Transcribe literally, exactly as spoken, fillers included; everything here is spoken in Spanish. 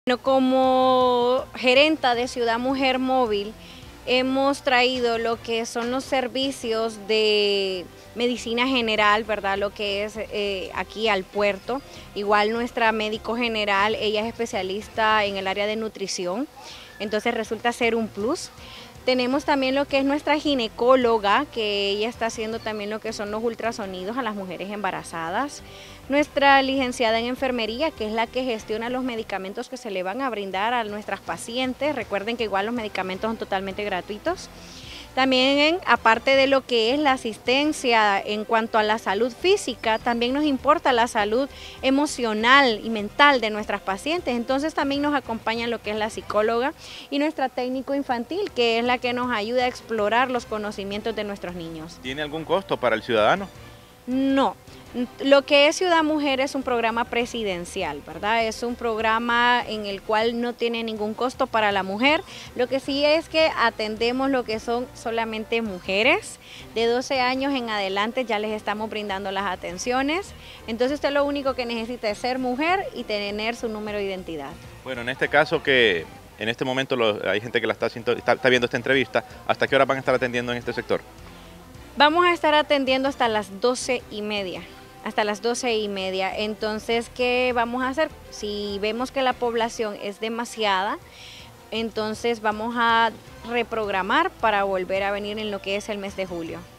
Bueno, como gerenta de Ciudad Mujer Móvil, hemos traído lo que son los servicios de medicina general, ¿verdad? Lo que es eh, aquí al puerto. Igual nuestra médico general, ella es especialista en el área de nutrición, entonces resulta ser un plus. Tenemos también lo que es nuestra ginecóloga, que ella está haciendo también lo que son los ultrasonidos a las mujeres embarazadas. Nuestra licenciada en enfermería, que es la que gestiona los medicamentos que se le van a brindar a nuestras pacientes. Recuerden que igual los medicamentos son totalmente gratuitos. También, aparte de lo que es la asistencia en cuanto a la salud física, también nos importa la salud emocional y mental de nuestras pacientes. Entonces también nos acompaña lo que es la psicóloga y nuestra técnico infantil, que es la que nos ayuda a explorar los conocimientos de nuestros niños. ¿Tiene algún costo para el ciudadano? No. Lo que es Ciudad Mujer es un programa presidencial, ¿verdad? Es un programa en el cual no tiene ningún costo para la mujer. Lo que sí es que atendemos lo que son solamente mujeres de doce años en adelante, ya les estamos brindando las atenciones. Entonces usted lo único que necesita es ser mujer y tener su número de identidad. Bueno, en este caso que en este momento lo, hay gente que la está, está, está viendo esta entrevista, ¿hasta qué hora van a estar atendiendo en este sector? Vamos a estar atendiendo hasta las doce y media. Hasta las doce y media. Entonces, ¿qué vamos a hacer? Si vemos que la población es demasiada, entonces vamos a reprogramar para volver a venir en lo que es el mes de julio.